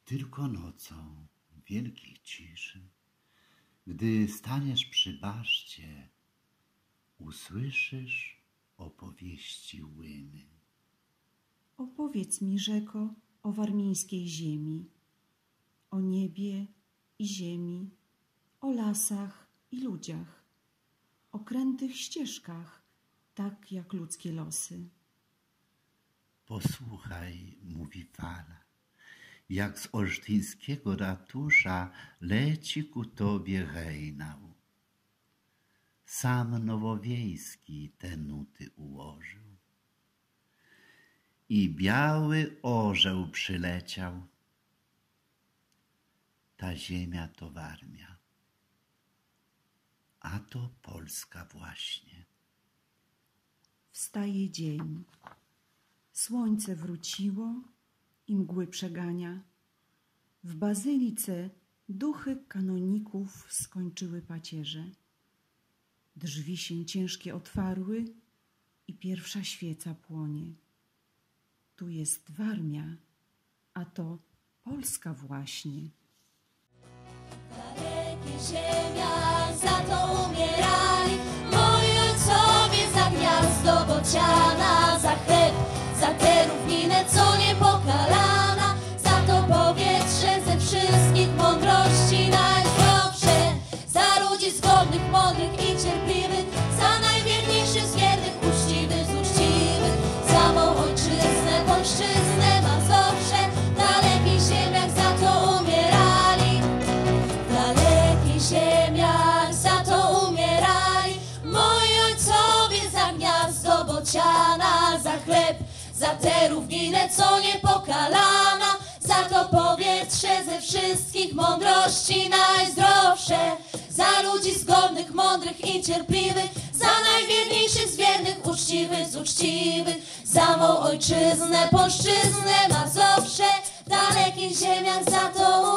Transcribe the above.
Tylko nocą w wielkiej ciszy, gdy staniesz przy baszcie, usłyszysz opowieści łyny. Opowiedz mi, rzeko, o warmińskiej ziemi, o niebie i ziemi, o lasach i ludziach, o krętych ścieżkach, tak jak ludzkie losy. Posłuchaj, mówi fala, jak z olsztyńskiego ratusza leci ku tobie hejnał. Sam Nowowiejski te nuty ułożył. I biały orzeł przyleciał. Ta ziemia to Warmia, a to Polska właśnie. Wstaje dzień, słońce wróciło i mgły przegania. W bazylice duchy kanoników skończyły pacierze. Drzwi się ciężkie otwarły i pierwsza świeca płonie. Tu jest Warmia, a to Polska właśnie. Dalekie ziemia, za to umierali moi ojcowie, za gniazdo bociana, za chleb, za tę równinę, co niepokalana, za to powietrze ze wszystkich mądrości najzdrowsze, za ludzi zgodnych, mądrych i cierpliwych, za najwierniejszych z wiernych, uczciwych z uczciwych, za mą ojczyznę, polszczyznę, Mazowsze, w dalekich ziemiach za to umierali, w dalekich ziemiach za to umierali moi ojcowie, za gniazdo bociana, za chleb, za tę równinę, co niepokalana, za to powietrze ze wszystkich mądrości najzdrowsze, za ludzi zgodnych, mądrych i cierpliwych, za najwierniejszych z wiernych, uczciwych z uczciwych, za mą ojczyznę, polszczyznę, Mazowsze, w dalekich ziemiach za to